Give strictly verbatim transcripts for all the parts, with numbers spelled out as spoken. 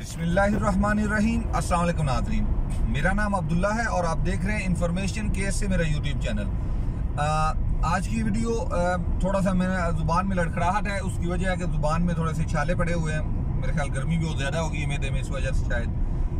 बिस्मिल्लाहिर्रहमानिर्रहीम। अस्सलाम वालेकुम नाज़रीन, मेरा नाम अब्दुल्ला है और आप देख रहे हैं इन्फॉर्मेशन केस से मेरा यूट्यूब चैनल। आ, आज की वीडियो आ, थोड़ा सा मेरा ज़ुबान में लड़खड़ाहट है, उसकी वजह है कि ज़ुबान में थोड़े से छाले पड़े हुए हैं। मेरे ख्याल गर्मी भी बहुत ज़्यादा होगी मेदे में, इस वजह से शायद।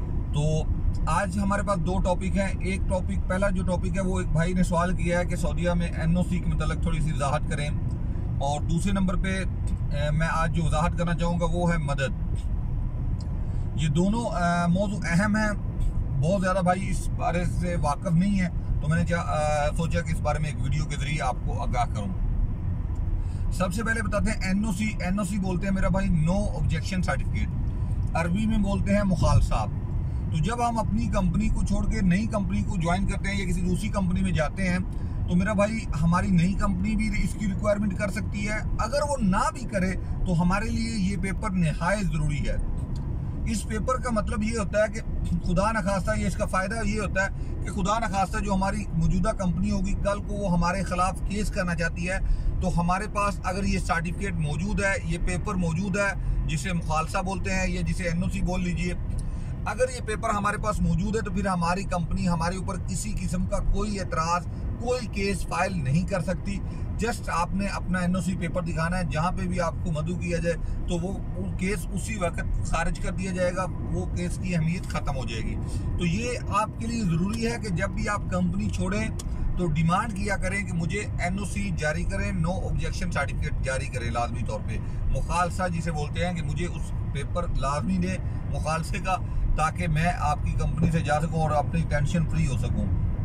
तो आज हमारे पास दो टॉपिक हैं। एक टॉपिक, पहला जो टॉपिक है वो एक भाई ने सवाल किया है कि सऊदीया में एन ओ सी के मतलब थोड़ी सी वजाहत करें, और दूसरे नंबर पे आ, मैं आज जो वजाहत करना चाहूँगा वो है मदद। ये दोनों मौजू अहम है, बहुत ज़्यादा भाई इस बारे से वाकिफ नहीं है, तो मैंने क्या आ, सोचा कि इस बारे में एक वीडियो के जरिए आपको आगाह करूं। सबसे पहले बताते हैं एन ओ सी। एन ओ सी बोलते हैं मेरा भाई नो ऑब्जेक्शन सर्टिफिकेट, अरबी में बोलते हैं मुखालसाब। तो जब हम अपनी कंपनी को छोड़ के नई कंपनी को ज्वाइन करते हैं या किसी दूसरी कंपनी में जाते हैं, तो मेरा भाई हमारी नई कंपनी भी इसकी रिक्वायरमेंट कर सकती है। अगर वो ना भी करे तो हमारे लिए ये पेपर निहायत ज़रूरी है। इस पेपर का मतलब ये होता है कि खुदा न खास्ता, ये इसका फ़ायदा ये होता है कि खुदा न खास्ता जो हमारी मौजूदा कंपनी होगी, कल को वो हमारे ख़िलाफ़ केस करना चाहती है, तो हमारे पास अगर ये सर्टिफिकेट मौजूद है, ये पेपर मौजूद है, जिसे मुखालसा बोलते हैं या जिसे एन ओ सी बोल लीजिए, अगर ये पेपर हमारे पास मौजूद है तो फिर हमारी कंपनी हमारे ऊपर किसी किस्म का कोई एतराज़, कोई केस फाइल नहीं कर सकती। जस्ट आपने अपना एन ओ सी पेपर दिखाना है, जहाँ पे भी आपको मदऊ किया जाए तो वो, वो केस उसी वक्त खारिज कर दिया जाएगा, वो केस की अहमियत ख़त्म हो जाएगी। तो ये आपके लिए ज़रूरी है कि जब भी आप कंपनी छोड़ें तो डिमांड किया करें कि मुझे एन ओ सी जारी करें, नो ऑब्जेक्शन सर्टिफिकेट जारी करें लाजमी तौर पे। मुखालसा जिसे बोलते हैं कि मुझे उस पेपर लाजमी दें मुखालसे का, ताकि मैं आपकी कंपनी से जा सकूं और अपनी टेंशन फ्री हो सकूं।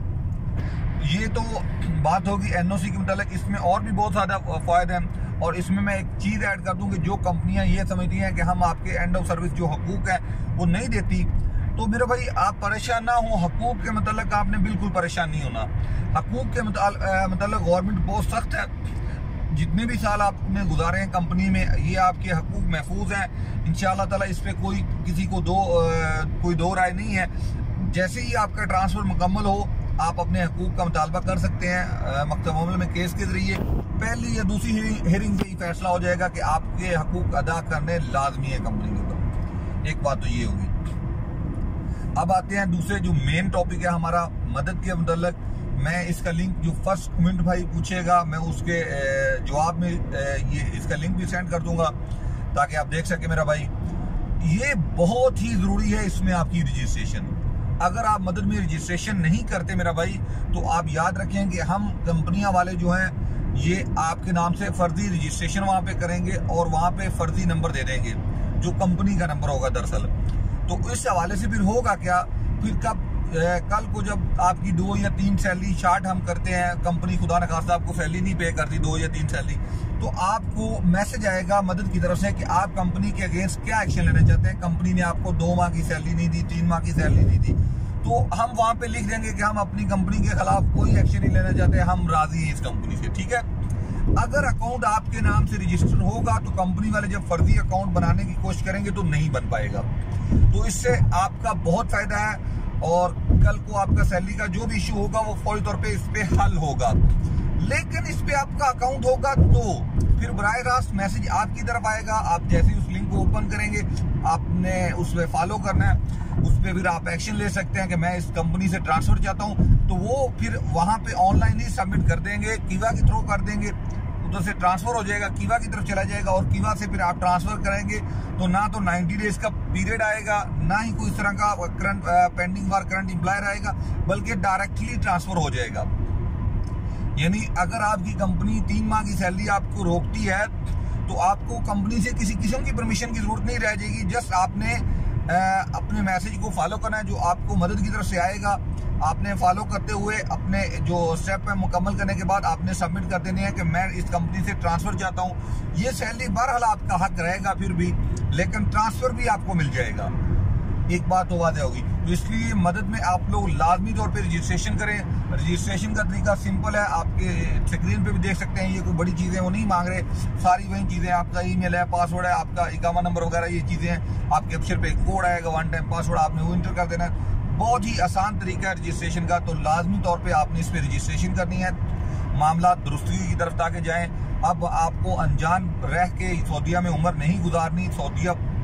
ये तो बात होगी एन ओ सी के मतलब। इसमें और भी बहुत ज़्यादा फ़ायदे हैं, और इसमें मैं एक चीज़ ऐड कर दूं कि जो कंपनियां ये समझती हैं कि हम आपके एंड ऑफ सर्विस जो हकूक़ है वो नहीं देती, तो मेरे भाई आप परेशान ना हो। हकूक़ के मतलब आपने बिल्कुल परेशान नहीं होना। हकूक़ के मतलब गवर्नमेंट बहुत सख्त है। जितने भी साल आपने गुजारे हैं कंपनी में, ये आपके हकूक़ महफूज हैं इंशाअल्लाह ताला। इस पर कोई किसी को दो आ, कोई दो राय नहीं है। जैसे ही आपका ट्रांसफ़र मुकम्मल हो, आप अपने हकूक़ का मुतालबा कर सकते हैं मकतब अमल में केस के ज़रिए। पहली या दूसरी हेयरिंग से ही फैसला हो जाएगा कि आपके हकूक़ अदा करने लाजमी है कंपनी के ऊपर। एक बात तो ये होगी। अब आते हैं दूसरे जो मेन टॉपिक है हमारा मदद के मतलब। मैं इसका लिंक, जो फर्स्ट कमेंट भाई पूछेगा, मैं उसके जवाब में ये इसका लिंक भी सेंड कर दूंगा ताकि आप देख सके मेरा भाई। ये बहुत ही ज़रूरी है इसमें आपकी रजिस्ट्रेशन। अगर आप मदद में रजिस्ट्रेशन नहीं करते मेरा भाई, तो आप याद रखें कि हम कंपनियां वाले जो हैं ये आपके नाम से फर्जी रजिस्ट्रेशन वहाँ पे करेंगे और वहाँ पे फर्जी नंबर दे देंगे जो कंपनी का नंबर होगा दरअसल। तो इस हवाले से फिर होगा क्या, फिर कब ए, कल को जब आपकी दो या तीन सैलरी शार्ट हम करते हैं, कंपनी खुदा न खास्ता आपको सैलरी नहीं पे करती दो या तीन सैलरी, तो आपको मैसेज आएगा मदद की तरफ से कि आप कंपनी के अगेंस्ट क्या एक्शन लेना चाहते हैं। कंपनी ने आपको दो माह की सैलरी नहीं दी, तीन माह की सैलरी नहीं दी, तो हम वहां पे लिख देंगे कि हम अपनी कंपनी के खिलाफ कोई एक्शन नहीं लेना चाहते, हम राजी हैं इस कंपनी से। ठीक है, अगर अकाउंट आपके नाम से रजिस्टर होगा तो कंपनी वाले जब फर्जी अकाउंट बनाने की कोशिश करेंगे तो नहीं बन पाएगा। तो इससे आपका बहुत फायदा है, और कल को आपका सैलरी का जो भी इशू होगा वो फौरी तौर पे इस पे हल होगा। लेकिन इस पे आपका अकाउंट होगा तो फिर बराह रास्त मैसेज आपकी तरफ आएगा। आप जैसे ही उस लिंक को ओपन करेंगे, आपने उस पर फॉलो करना है, उस पर फिर आप एक्शन ले सकते हैं कि मैं इस कंपनी से ट्रांसफर चाहता हूं, तो वो फिर वहां पे ऑनलाइन ही सबमिट कर देंगे, कीवा के थ्रू कर देंगे, उधर से ट्रांसफर हो जाएगा, कीवा की तरफ चला जाएगा, और कीवा से फिर आप ट्रांसफर करेंगे तो ना तो नाइन्टी डेज का पीरियड आएगा, ना ही कोई इस तरह का current pending for current employer आएगा, बल्कि डायरेक्टली ट्रांसफर हो जाएगा। यानी अगर आपकी कंपनी तीन माह की सैलरी आपको रोकती है तो आपको कंपनी से किसी किस्म की परमिशन की जरूरत नहीं रह जाएगी। जस्ट आपने आ, अपने मैसेज को फॉलो करना है जो आपको मदद की तरफ से आएगा। आपने फॉलो करते हुए अपने जो स्टेप है मुकम्मल करने के बाद आपने सबमिट कर देने हैं कि मैं इस कंपनी से ट्रांसफर चाहता हूं। ये सैलरी बहरहाल आपका हक रहेगा फिर भी, लेकिन ट्रांसफर भी आपको मिल जाएगा। एक बात तो वादे होगी। तो इसलिए मदद में आप लोग लाजमी तौर पे रजिस्ट्रेशन करें। रजिस्ट्रेशन का तरीका सिंपल है, आपके स्क्रीन पे भी देख सकते हैं। ये कोई बड़ी चीज़ें वो नहीं मांग रहे, सारी वही चीज़ें, आपका ईमेल है, पासवर्ड है, आपका इकामा नंबर वगैरह ये चीज़ें हैं। आपके अक्षर पे कोड आएगा, वन टाइम पासवर्ड, आपने वो इंटर कर देना है। बहुत ही आसान तरीका है रजिस्ट्रेशन का, तो लाजमी तौर पर आपने इस पर रजिस्ट्रेशन करनी है। मामला दुरुस्ती की तरफ ताकि जाएँ। अब आपको अनजान रह के सऊदीया में उम्र नहीं गुजारनी। सऊदीया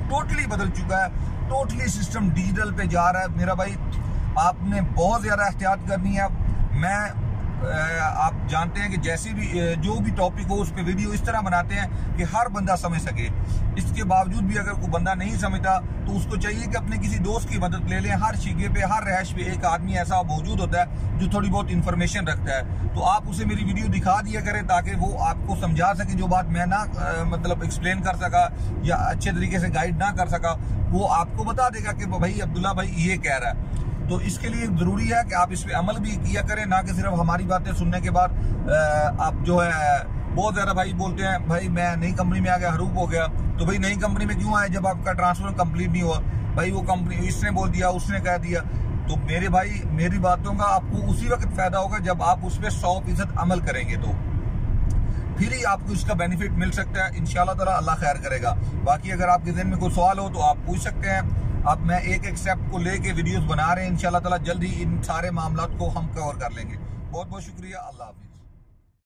टोटली बदल चुका है, टोटली सिस्टम डिजिटल पे जा रहा है। मेरा भाई आपने बहुत ज़्यादा एहतियात करनी है। मैं आप जानते हैं कि जैसे भी जो भी टॉपिक हो उस पर वीडियो इस तरह बनाते हैं कि हर बंदा समझ सके। इसके बावजूद भी अगर कोई बंदा नहीं समझता तो उसको चाहिए कि अपने किसी दोस्त की मदद ले लें। हर शिगे पे, हर रैश पे एक आदमी ऐसा मौजूद होता है जो थोड़ी बहुत इंफॉर्मेशन रखता है। तो आप उसे मेरी वीडियो दिखा दिया करें ताकि वो आपको समझा सके। जो बात मैं ना आ, मतलब एक्सप्लेन कर सका या अच्छे तरीके से गाइड ना कर सका, वो आपको बता देगा कि भाई अब्दुल्ला भाई ये कह रहा है। तो इसके लिए जरूरी है कि आप इस पे अमल भी किया करें, ना कि सिर्फ हमारी बातें सुनने के बाद आप जो है बहुत ज़्यादा भाई बोलते हैं भाई मैं नई कंपनी में आ गया, हरूप हो गया। तो भाई नई कंपनी में क्यों आए जब आपका ट्रांसफर कंप्लीट नहीं हुआ? भाई वो कंपनी इसने बोल दिया, उसने कह दिया। तो मेरे भाई मेरी बातों का आपको उसी वक्त फायदा होगा जब आप उस पर सौ फीसद अमल करेंगे, तो फिर ही आपको इसका बेनिफिट मिल सकता है। इंशाल्लाह ताला अल्लाह खैर करेगा। बाकी अगर आपके ज़हन में कोई सवाल हो तो आप पूछ सकते हैं। अब मैं एक एक स्टेप को लेके वीडियोस बना रहे हैं। इंशाल्लाह ताला जल्द ही इन सारे मामलात को हम कवर कर लेंगे। बहुत बहुत शुक्रिया। अल्लाह हाफिज़।